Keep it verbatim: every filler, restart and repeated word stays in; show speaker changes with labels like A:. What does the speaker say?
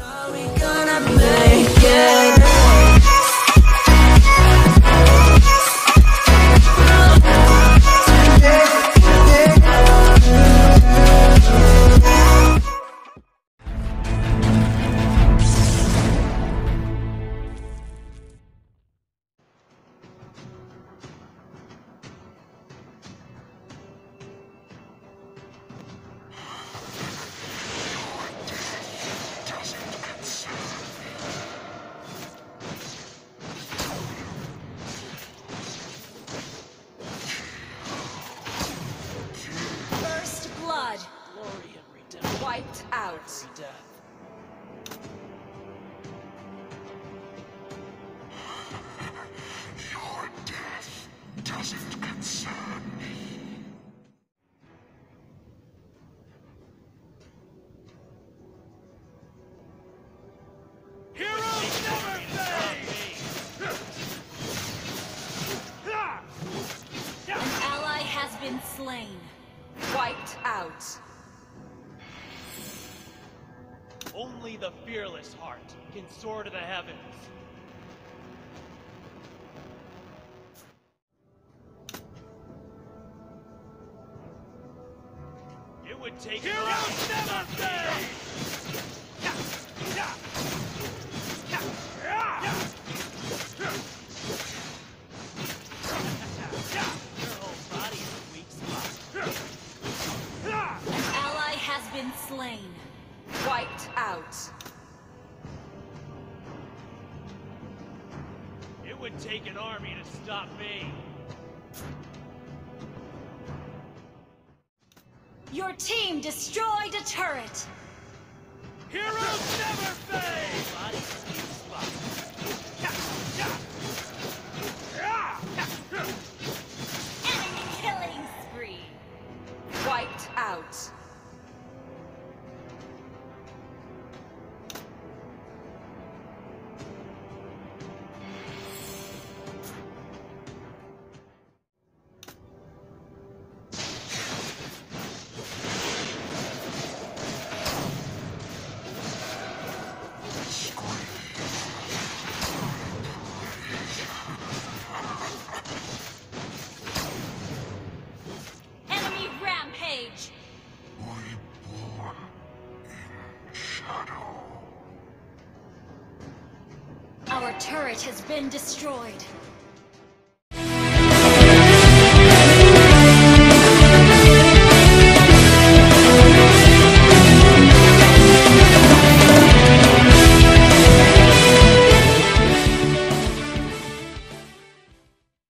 A: Are we gonna make it?
B: Wiped out.
C: Your death doesn't concern me.
D: Heroes never fade!
B: An ally has been slain. Wiped out.
D: Only the fearless heart can soar to the heavens. It would take heroes never fade! Your whole body is a weak spot.
B: An ally has been slain. Wiped out.
D: It would take an army to stop me.
B: Your team destroyed a turret.
D: Heroes never fade! Body's a weak spot.
B: Enemy killing spree. Wiped out. Enemy rampage.
C: Reborn in shadow.
B: Our turret has been destroyed.